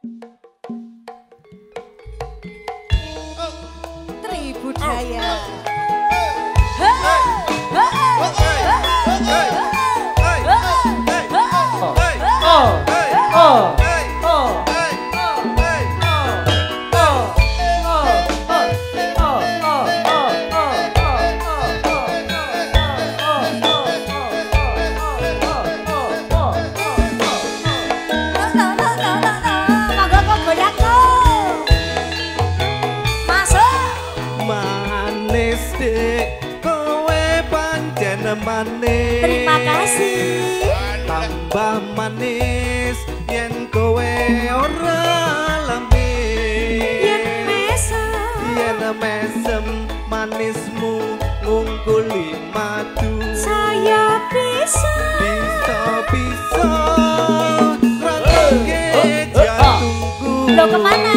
Tribudaya. Manis. Terima kasih. Tambah manis yen kowe ora lamis. Yen mesem manismu ngungkuli madu. Saya bisa rangke jantungku. Lo kemana?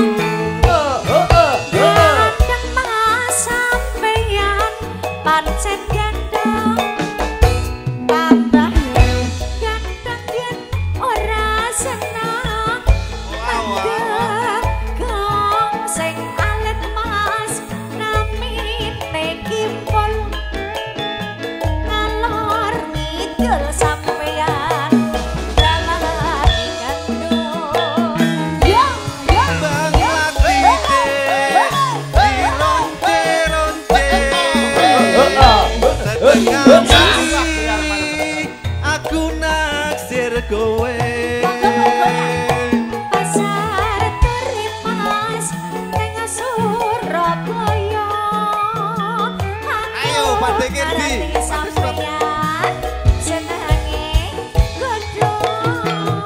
Aku naksir kowe pasar terimas neng Surabaya. Ayo Pak Kirdi sampeyan senenge godhong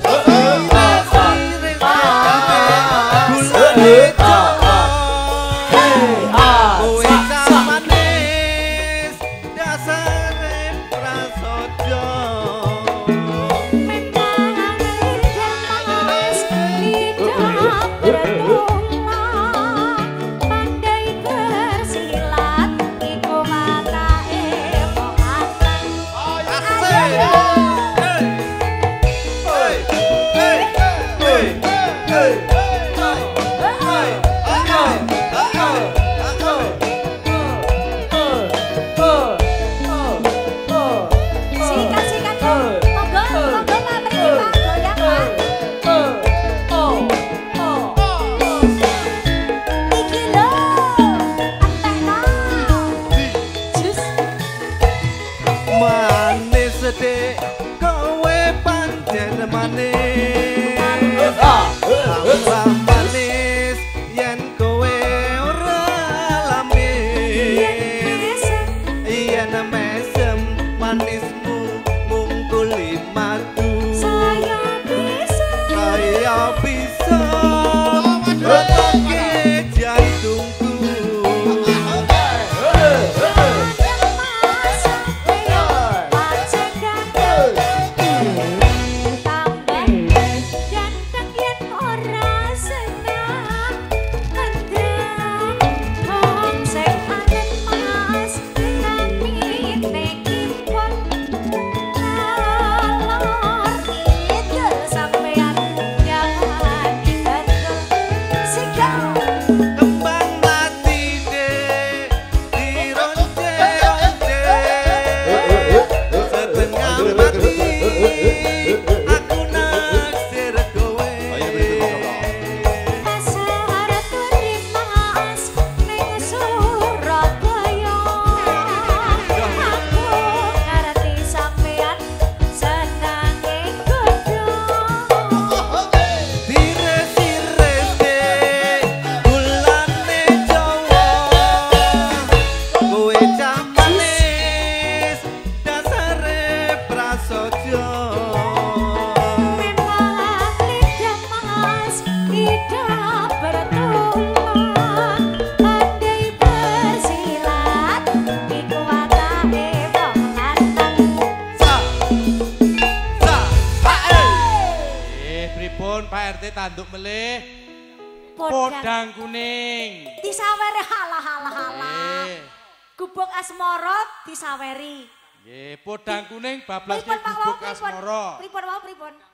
kowe pancen manis. Tambah manis yen kowe ora lamis. Yen mesem manismu ngungkuli madu. Saya bisa rangke jantungku. Pak RT tanduk melih podang kuning disaweri halah. Gubuk asmara disaweri nggih podang kuning bablas gubuk asmara pripun